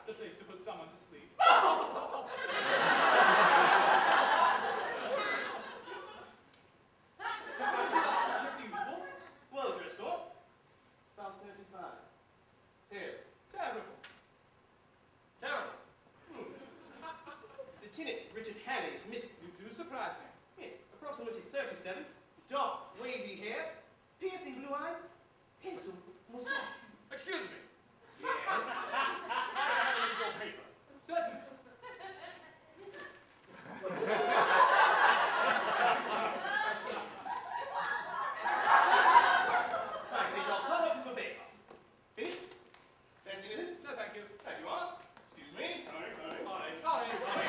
the place to put someone to sleep. Refusable. Well dressed, sir. About 35. Terrible. Terrible. Lieutenant Richard Hannay is missing. You do surprise me. Yeah, approximately 37. Dark, wavy hair, piercing blue eyes, pencil mustache. Excuse me. Yes. Have a look at your paper. Certainly. Right, then your public buffet. Finished? Fancy with it? No, thank you. As you are. Excuse me. Sorry.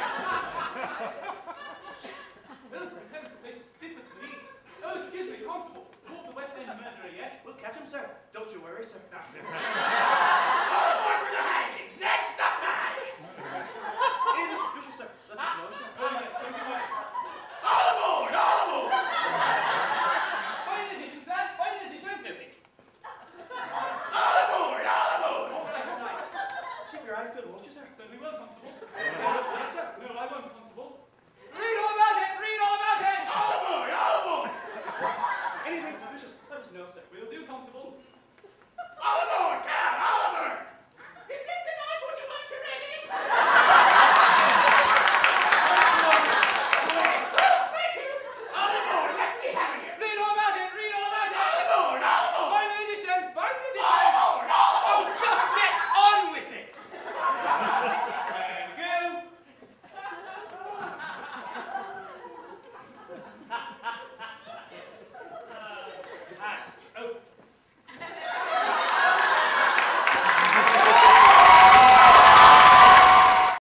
Oh, for heaven's sake, this is different, please. Oh, excuse me, Constable. Caught the West End murderer yet? We'll catch him, sir. Don't you worry, sir. That's this. All aboard for the hangings! Next up, anything suspicious, sir? Let us know, sir. Oh, yes, don't you worry. All aboard! All aboard! Fine addition, sir. Fine addition. No, thank you. All aboard! All aboard! All right. Keep your eyes peeled, won't you, sir? Certainly will, Constable. Yes, sir. No, I won't, Constable. Read all about it! Read all about it! All aboard! All aboard! Anything suspicious? Let us know, sir. Will do, Constable. All aboard!